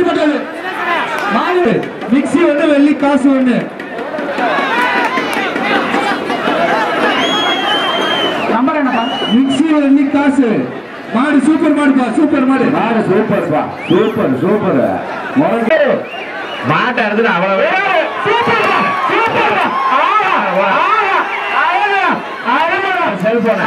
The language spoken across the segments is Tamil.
வெற்றி பெற்றது. மாடு மிக்ஸி ஒண்ணு வெள்ளி காசு ஒண்ணு. நம்பர் என்னப்பா? மிக்ஸி வெள்ளி காசு. மாடு சூப்பர் மாடுப்பா, சூப்பர் மாடு. மாடு சூப்பர்ப்பா, சூப்பர் சூப்பர். மாட்டை எடுத்து அவ்வளவு செல்போன்.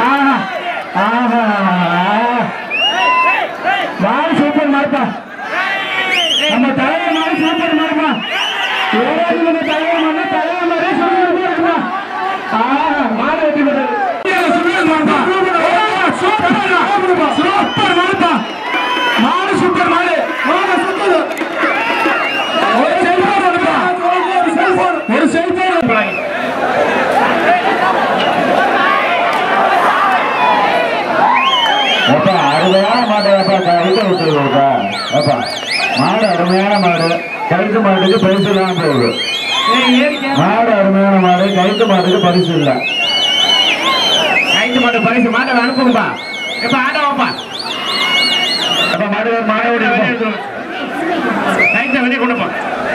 மாடு சூப்பர் மாடுப்பா. நம்ம தலைவர் மாடு சூப்பர் மாடுப்பா. தலைவர் மாடு தலைவர் மாடு சூப்பர் மாடுப்பா. மாடு வெற்றி பெற்றது. சூப்பர் மாடுப்பா. மாடு சூப்பர் மாடு. மாடு சூப்பர். ஒரு செல்போன் வருப்பா. ஒரு செல்போன். அருமையான மாடு கைத்த விட்டுருக்கா. மாடு அருமையான மாடு. கைத்து மாட்டுக்கு பரிசு இல்லாம போகுது. மாடு அருமையான மாடு. கைத்து மாட்டுக்கு பரிசு இல்ல. கைத்து மாட்டு பரிசு மாட்டை அனுப்புங்கப்பா. எப்ப ஆட்டவாப்பா மாடு மாடு கைத்த வெளியே கொண்டுப்பா.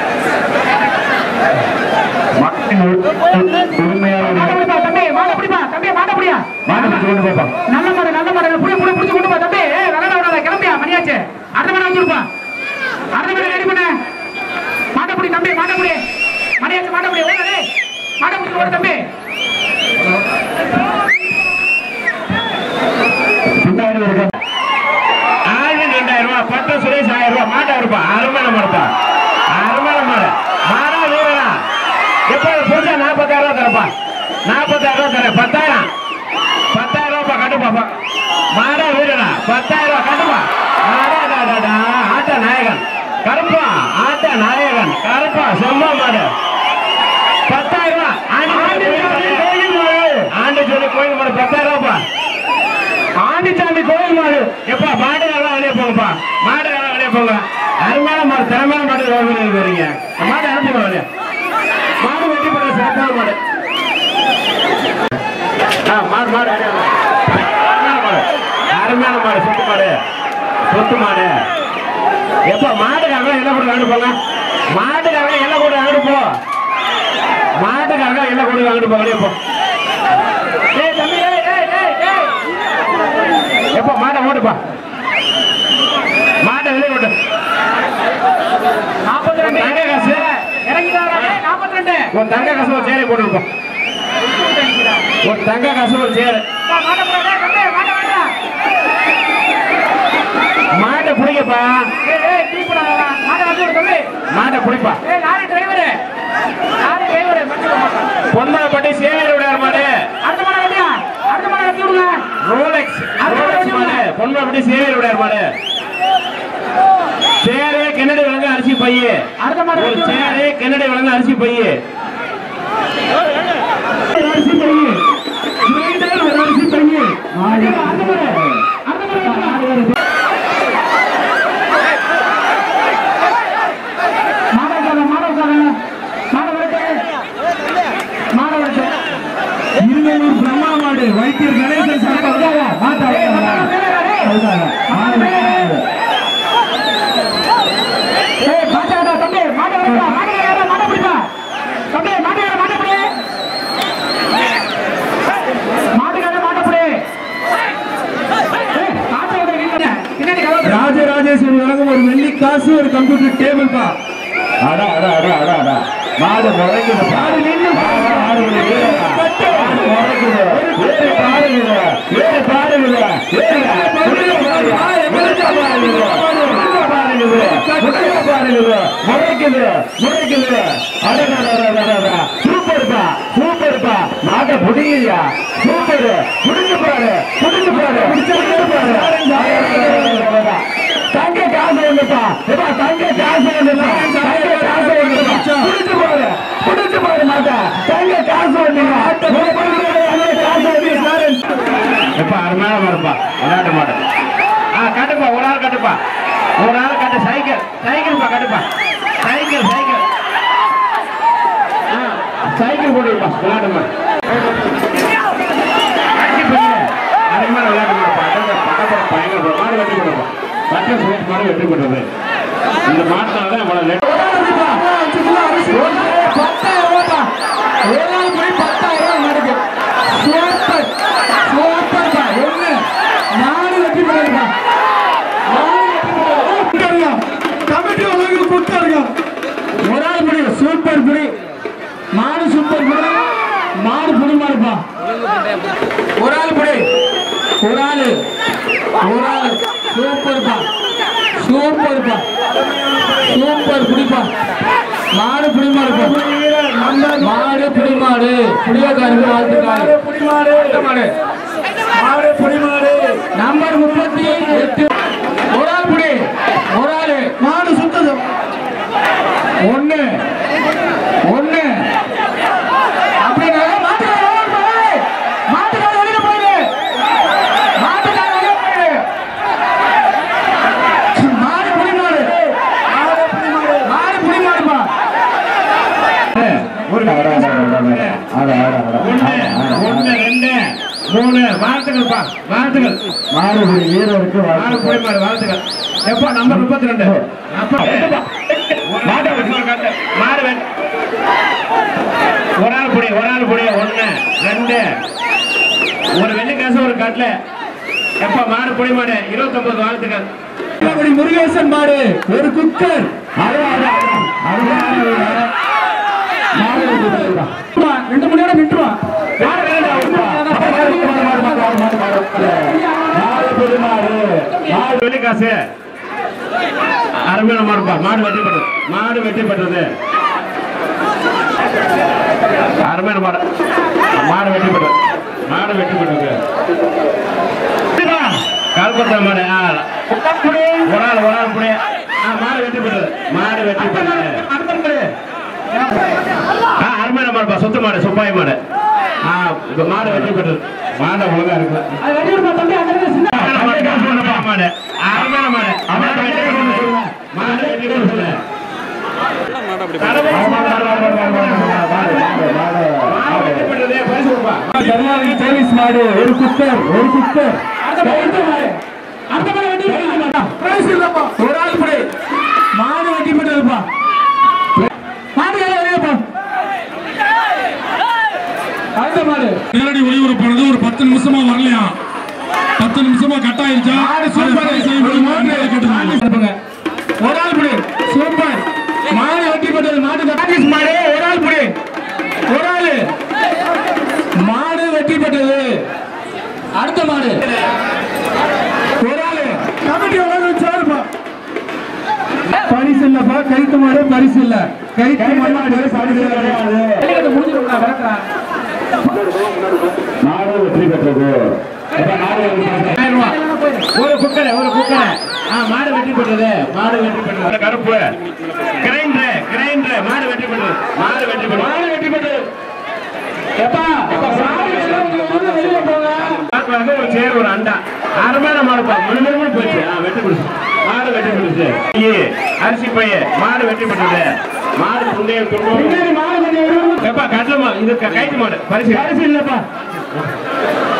மணியாச்சு அடுத்த மணி வச்சுருப்பா. அடுத்த மணி ரெடி பண்ண மாட்டப்படி தம்பி. மாட்டப்படி மணியாச்சு. மாட்டப்படி மாட்டப்படி தம்பி. ஆயிரம் 2000 ரூபாய். 10 சுரேஷ் 1000 ரூபாய். மாட்டா இருப்பா. அருமையான மாடுப்பா. அருமையான மாடு. மாடா வீரனா எப்ப புதுசா 40,000 ரூபாய் தரப்பா. 40,000 ரூபாய் தர. 10,000 ரூபாய் கட்டுப்பா. மாடா வீரனா 10,000 ரூபாய் கட்டுப்பா. ஆட்ட நாயகன் கருப்பா. ஆட்ட நாயகன் கருப்பா. செம்ம மாடு 10,000 ரூபாய். ஆண்டு சொல்லி கோயில் மாடு 10,000 ரூபாய். ஆண்டிச்சாமி கோயில் மாடு. எப்பா மாடு எல்லாம் வெளியே போங்கப்பா. மாடு எல்லாம் வெளியே போங்க. அருமையான மாடு. திறமையான மாடு வரீங்க. மாடு அனுப்புங்க வெளியே. மாடு வெட்டி போட சிறப்பான மாடு. மாடு மாடு அருமையான மாடு. சொத்து மாடு. சொத்து மாடு. எப்ப மாட்டுக்காக என்ன கூட அனுப்புங்க. மாட்டுக்காக என்ன கூட அனுப்போ. மாட்டுக்காக என்ன கூட அனுப்ப வெளியே போ. எப்ப மாட்டை ஓட்டுப்பா. மாட்டை வெளியே ஓட்டு. 42 தங்க காசு இறங்கிட்டாரா? 42 ஒரு தங்க காசு ஒரு சேரை போட்டுருப்போம். ஒரு தங்க காசு ஒரு சேரு. மாட்டை பிடிக்கப்பா. மாட்டை பிடிப்பா. பொன்மலைப்பட்டி சேருடைய மாடு. ரோலெக்ஸ் மாடு. பொன்மலைப்பட்டி சேருடைய மாடு. சேரு கென்னடி விலங்கு அரிசி பைய. ஒரு சேரு கென்னடி விலங்கு அரிசி பைய. அரிசி பைய. அரிசி பைய. வைத்தியர் கணேசன் ராஜராஜேஸ்வரி வழங்கும் ஒரு வெள்ளி காசு ஒரு கம்ப்யூட்டர் டேபிள் பா. அடா அடா அடா அடா அடா. மாடு முறைக்குது. மாடு நின்று சூப்பர்ப்பா. சூப்பர்ப்பா. மாட்டை புடிங்கயா. சூப்பர். புடிஞ்சு பாரு. புடிஞ்சு பாரு. தங்க காசு வந்துப்பா. தங்க காசு வந்துப்பா. தங்க காசு வந்துப்பா. புடிச்சு பாரு. புடிச்சு பாரு மாட்டா. தங்க காசு வந்துப்பா. எப்ப அருமையான மாடுப்பா. விளையாட்டு மாடு. கட்டுப்பா. ஒரு ஆள் கட்டுப்பா. ஒரு ஆள் கட்டு. சைக்கிள் சைக்கிள்ப்பா. கட்டுப்பா. சைக்கிள் சைக்கிள் சைக்கிள் போட்டுப்பா. விளையாட்டு மாடு. அருமையான விளையாட்டு மாடுப்பா. பக்கத்துல பயங்கர மாடு வெட்டி கொடுப்பா. பக்கம் சுரேஷ் மாடு வெட்டி கொடுப்பது. இந்த மாட்டினால்தான் இவ்வளவு லேட். 10,000 ரூபாய். ஓரால் போய் 10,000 மாடுக்கு. சூப்பர் சூப்பர்ப்பா. ஒண்ணு நாலு வெற்றி பெறுங்க. கமிட்டி உலகில் கொடுத்தாருங்க. ஒரு ஆள் புடி சூப்பர் புடி. மாடு சூப்பர் புடி. மாடு புடி மாடுப்பா. ஒரு ஆள் புடி. ஒரு ஆள் சூப்பர்ப்பா. சூப்பர்ப்பா. சூப்பர் புடிப்பா. மாடு புடி மாடுப்பா. மாடு புடி மாடு. புடியக்காரங்க வாழ்த்துக்காரு. புடி மாடு. மாடு புடி மாடு. நம்பர் 38. ஒரு ஆள் புடி. ஒரு ஆள் மாடு சுத்தது. ஒண்ணு அப்படின்னா மாட்டுக்கார வெளியில போயிடு. மாட்டுக்கார வெளியில போயிடு. மாடு புடி மாடு. மாடு புடி மாடுப்பா. ஒரு 1 2 3 வாழ்த்துக்கள்ப்பா. வாழ்த்துக்கள். மாடு வீரருக்கு மாடு புடி மாடு வாழ்த்துக்கள். எப்பா நம்பர் 32. அப்பா மாடு ஒரு ஆள் புடி 1 2 ஒரு வெள்ளிக்காசு ஒரு கட்ல. எப்பா மாடு புடி மாடு 29 வாழ்த்துக்கள். முருகேசன் மாடு ஒரு குக்கர். ரெண்டு மணி நேரம் நின்றுவான். வெள்ளிக்காசு அருமையான மாடுப்பா. மாடு வெற்றி பெற்றது. மாடு வெற்றி பெற்றது. அருமையான மாடு. மாடு வெற்றி பெற்றது. மாடு வெற்றி பெற்றது. கால்பத்தா மாடு ஒரு ஆள் புடி. மாடு வெற்றி பெற்றது. மாடு வெற்றி பெற்றது. அருமையான மாடுப்பா. சொத்து மாடு சுப்பாய் மாடு. மாடு வெற்றி பெற்றது. மாடு ஒழுங்கா இருக்கு. மாடு அருமையான மாடு. மாடு வெற்றி பெற்றது. மாடு ஒரு குக்கர். ஒரு ஆள் புடி. மாடு வெட்டி போட்டுப்பா. மாடு அடுத்த மாடு நேரடி ஒளிபரப்பானது ஒரு 10 நிமிஷமா வரலையா? 10 நிமிஷமா கட் ஆயிருச்சா? ஒரு ஆள் புடி. சூப்பர். மாடு வெட்டி போட்டது. மாடு மாடு ஒரு ஆள் புடி. ஒரு ஆள் மாடு வெட்டி போட்டது. அடுத்த மாடு ஒரு ஆள். கமிட்டி சேருப்பா. பரிசு இல்லப்பா. கைத்து மாடு பரிசு இல்ல. கைத்து மாடு மாடு வெற்றி பெற்றது. ஒரு குக்கரை மாடு வெற்றி பெற்றது. மாடு வெற்றி பெற்றது. கருப்பு கிரைண்டர் மாடு வெற்றி பெற்றது. மாடு வெற்றி பெற்றது. ஒரு சேர் ஒரு அண்டா அருமையான மாடுப்பா. முழுமையான போயிடுச்சு. வெற்றி பெற்று மாடு வெற்றி பெற்று. அரிசி பைய மாடு வெற்றி பெற்றது. மாடு துண்டையை துன்பம். எப்பா கட்டலமா இது கைத்து மாடு. பரிசு இல்லப்பா.